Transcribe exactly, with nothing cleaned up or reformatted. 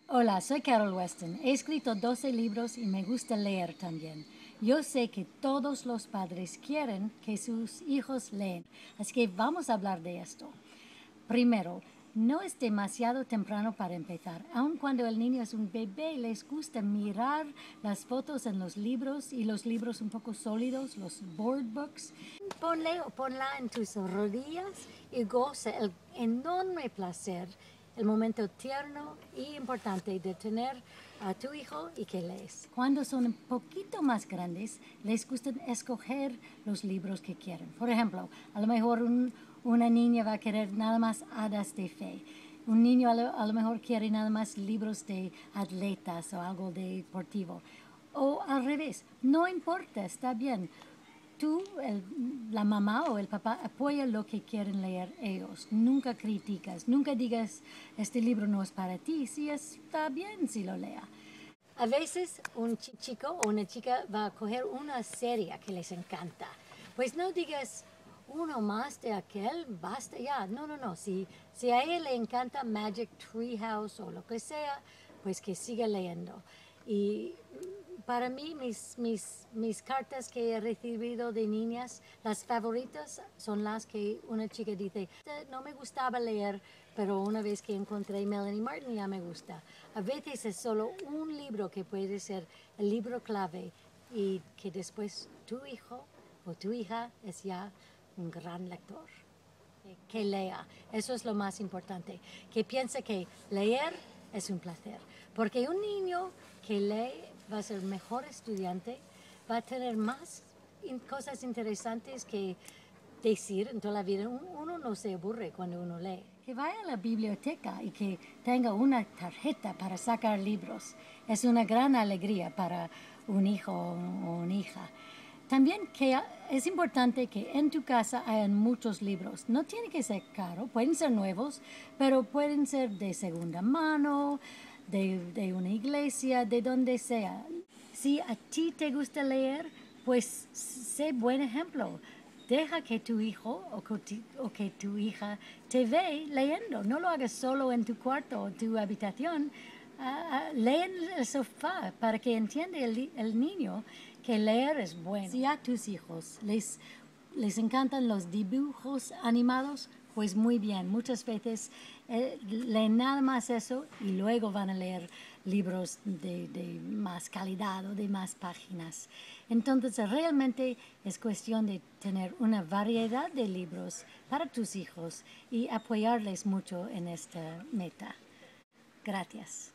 Hola, soy Carol Weston. He escrito doce libros y me gusta leer también. Yo sé que todos los padres quieren que sus hijos leen, así que vamos a hablar de esto. Primero, no es demasiado temprano para empezar. Aun cuando el niño es un bebé, les gusta mirar las fotos en los libros y los libros un poco sólidos, los board books. Ponle o ponla en tus rodillas y goza el enorme placer, el momento tierno y importante de tener a tu hijo y que lees. Cuando son un poquito más grandes, les gusta escoger los libros que quieren. Por ejemplo, a lo mejor un, una niña va a querer nada más hadas de fe. Un niño a lo, a lo mejor quiere nada más libros de atletas o algo deportivo. O al revés, no importa, está bien. Tú, el, la mamá o el papá, apoya lo que quieren leer ellos. Nunca criticas, nunca digas, este libro no es para ti. Sí, está bien si lo lea. A veces un chico o una chica va a coger una serie que les encanta. Pues no digas uno más de aquel, basta ya. No, no, no. Si, si a ella le encanta Magic Treehouse o lo que sea, pues que siga leyendo. Y para mí, mis, mis, mis cartas que he recibido de niñas, las favoritas son las que una chica dice, no me gustaba leer, pero una vez que encontré Melanie Martin ya me gusta. A veces es solo un libro que puede ser el libro clave y que después tu hijo o tu hija es ya un gran lector. Que lea, eso es lo más importante, que piense que leer es un placer, porque un niño que lee va a ser mejor estudiante, va a tener más cosas interesantes que decir en toda la vida. Uno no se aburre cuando uno lee. Que vaya a la biblioteca y que tenga una tarjeta para sacar libros es una gran alegría para un hijo o una hija. También que es importante que en tu casa hayan muchos libros. No tiene que ser caro, pueden ser nuevos, pero pueden ser de segunda mano, de, de una iglesia, de donde sea. Si a ti te gusta leer, pues sé buen ejemplo. Deja que tu hijo o que tu, o que tu hija te ve leyendo. No lo hagas solo en tu cuarto o tu habitación. Uh, uh, lee en el sofá para que entienda el, el niño que leer es bueno. Si a tus hijos les, les encantan los dibujos animados, pues muy bien. Muchas veces eh, leen nada más eso y luego van a leer libros de, de más calidad o de más páginas. Entonces realmente es cuestión de tener una variedad de libros para tus hijos y apoyarles mucho en esta meta. Gracias.